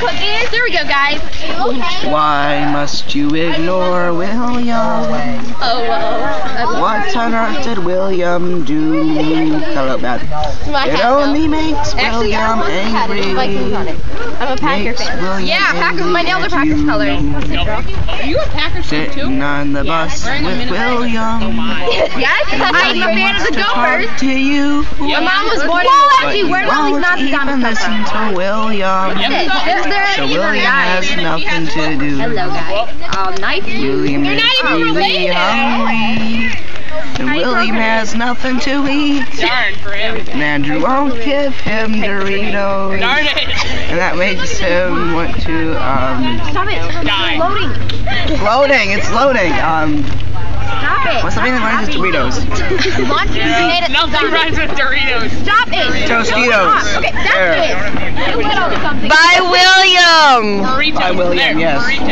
cookies. There we go, guys. Why must you ignore William? Oh, well. What on earth did William do? Hello, bad. It only makes William angry. I'm a Packer fan. Yeah, Packers. My nails are Packers colors. Are you a Packers fan too? Sitting on the bus with William. Yes, I'm a fan of the Gophers. To you. My mom was born in Milwaukee. Where do all these Nazi zombies come from? To William. So William has nothing to do. Hello, guys. Nice. William is really hungry. And William has nothing to eat. Darn for him. And Andrew won't give him Doritos. Darn it. And that makes him want to, Stop it. Die. It's loading. loading, it's loading. Stop it. What's something that rhymes with Doritos? Nothing rhymes with Doritos. Stop it. Tostitos. Okay, that's it. You put on something. By William! Burritos. By William, There, yes. burritos.